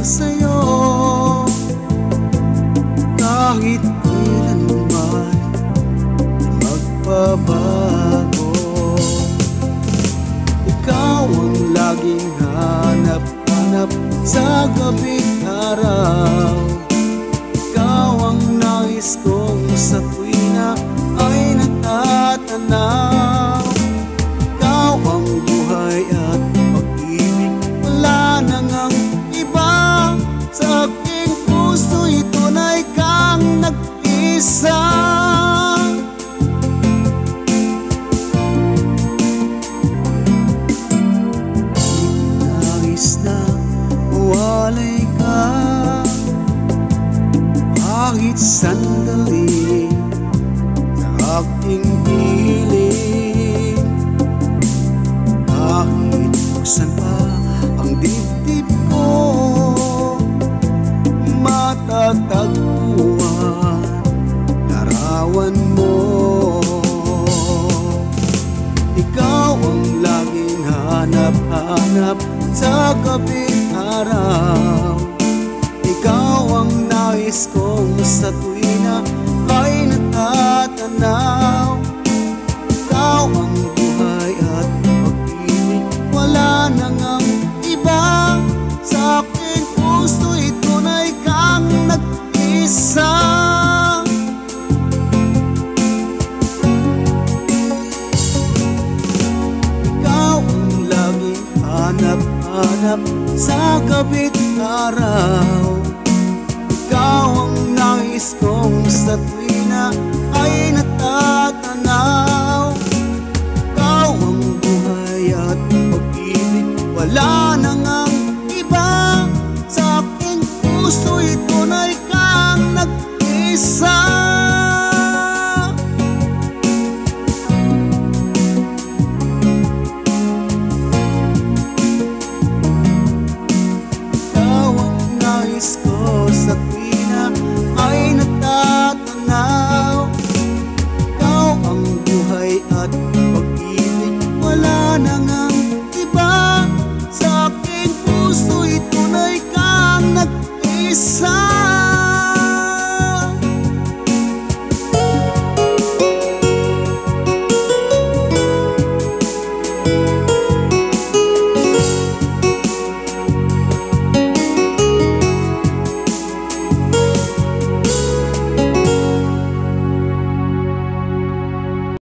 sa'yo. Kahit kailanman magbabago, ikaw ang laging hanap-hanap sa gabi't araw. Ikaw ang nais kong sa tuwina ay natatanaw. Ikaw ang buhay at pag-ibig, wala nang ang iba. Sa aking puso'y tunay kang nag-isa. Nais na mawalay ka kahit sandali sa aking piling. Kahit buksan pa ang dibdib ko, matatagpuan larawan mo. Ikaw ang laging hanap-hanap sa gabi't araw. Ikaw ang nais kong sa tuwina ay natatanaw. Ikaw ang buhay at pag-ibig, wala nang ang iba. Sa aking puso'y tunay kang nag-isa. Ikaw ang laging hanap-hanap sa gabi't araw. Ikaw ang nais kong sa tuwina ay natatanaw. Ikaw ang buhay at pag-ibig, wala nang ang iba. Sa aking puso'y tunay kang nag-isa. Ikaw ang nais ko sa tuwina ay natatanaw. Ikaw ang buhay at pag-ibig, wala nang ang iba. Sa aking puso'y tunay kang nag-isa.